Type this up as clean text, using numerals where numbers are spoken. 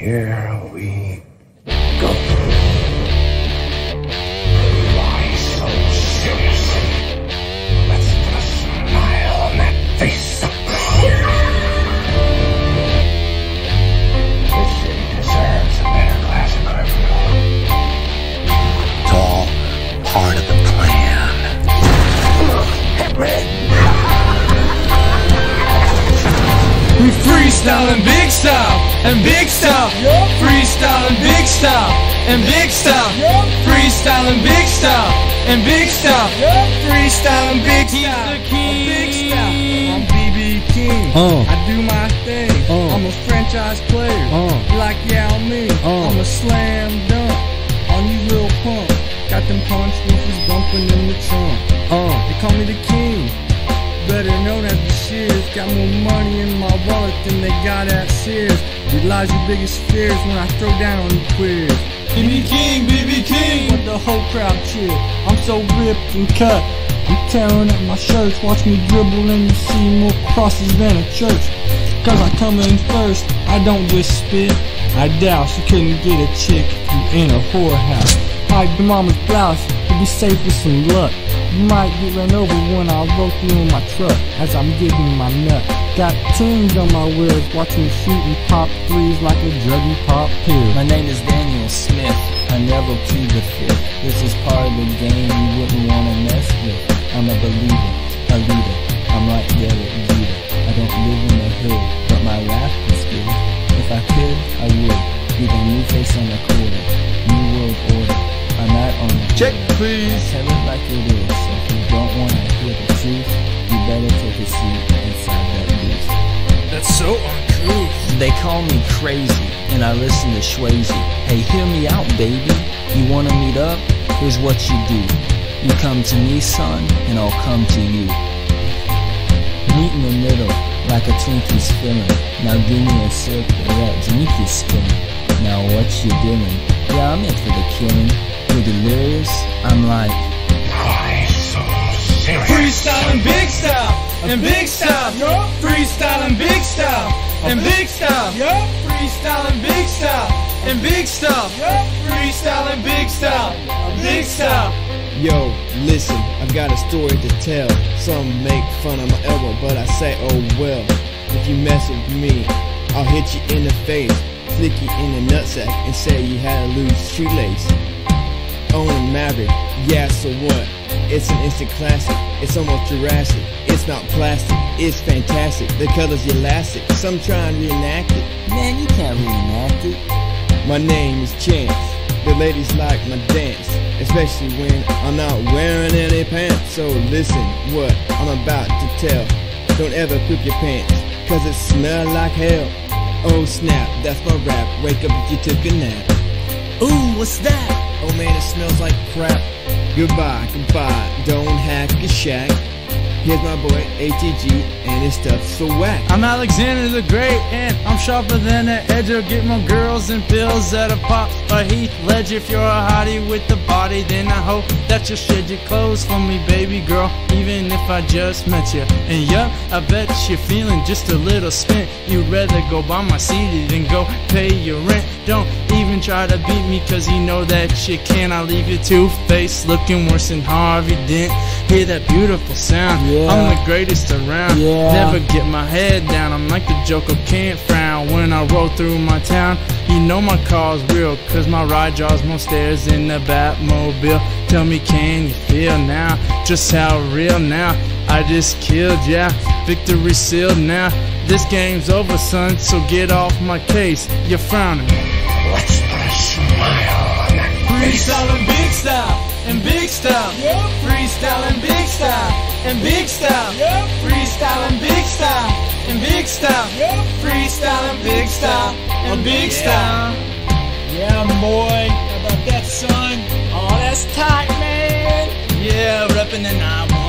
Here we go. Why so serious? Let's put a smile on that face. This city deserves a better glass of Corona. It's all part of the plan. Hit me! We freestyling big style and big style. Freestyling big style and big style. Freestyling big style and big style. Freestyling big style. Big style. I'm BB King. I do my thing. I'm a franchise player. Like Yao Ming. I'm a slam dunk on you little punk. Got them punch woofers bumping in the trunk. They call me the king. Better known as the Shears. Got more money in my wallet than they got at Sears. Realize your biggest fears when I throw down on the quiz. BB King, BB King. But the whole crowd cheer. I'm so ripped and cut. I'm tearing up my shirts. Watch me dribble and you see more crosses than a church. Cause I come in first. I don't just spit. I douse. You couldn't get a chick in a whorehouse. Hide your mama's blouse to be safe with some luck. You might get run over when I roll through in my truck as I'm getting my nut. Got tunes on my wheels, watch me shoot and pop threes like a druggy pop pill. My name is Daniel Smith, I never plead the fifth. This is part of the game you wouldn't want to mess with. I'm a believer, a leader, I'm like Derek Jeter. I don't live in the hood, but my rap is good. If I could, I would. Be the new face on the quarter, new world order. I'm not on the check, please. Tell it like it is. If you don't want to hear the truth, you better take a seat inside that booth. That's so uncouth. They call me crazy, and I listen to Swayze. Hey, hear me out, baby. You want to meet up? Here's what you do. You come to me, son, and I'll come to you. Meet in the middle, like a Twinkie's filling. Now give me a sip of that drink you're spilling. Now what you doing? Yeah, I'm in for the killing. You're delirious, I'm like, Why so serious? freestyling big style and big style. Freestyling big style and big style. Freestyling big style and big style. Freestyling big style, big style. Yo, listen, I've got a story to tell. Some make fun of my elbow, but I say, oh well. If you mess with me, I'll hit you in the face, flick you in the nutsack, and say you had a loose shoelace. Own a Maverick, yeah, so what? It's an instant classic, it's almost Jurassic. It's not plastic, it's fantastic. The color's elastic, some try and reenact it. man, you can't reenact it. My name is Chance, the ladies like my dance, especially when I'm not wearing any pants. So listen what I'm about to tell. Don't ever poop your pants, cause it smells like hell. Oh snap, that's my rap, wake up if you took a nap. Ooh, what's that? Oh man, it smells like crap. Goodbye, goodbye, don't hack a shack. Here's my boy ATG, and his stuff's so whack. I'm Alexander the Great, and I'm sharper than an edger. Get more girls and pills at a pop or Heath Ledger. If you're a hottie with the body, then I hope that you'll shed your clothes for me, baby girl, even if I just met you. And yup, I bet you're feeling just a little spent. You'd rather go buy my CD than go pay your rent. Don't even try to beat me, cause you know that you can. I leave your two-face looking worse than Harvey Dent. Hear that beautiful sound, yeah. I'm the greatest around, yeah. Never get my head down, I'm like the Joker, can't frown. When I roll through my town, you know my car's real, cause my ride draws more stairs in the Batmobile. Tell me, can you feel now, just how real now? I just killed, yeah, victory sealed now. This game's over, son, so get off my case, you're frowning. Let's put a smile on that face. Freestyling big style and big style. Freestyling big style and big style. Freestyling big style and big style. Freestyling big style and big style. Yeah, boy. How about that, son? Oh, that's tight, man. Yeah, reppin' the 911.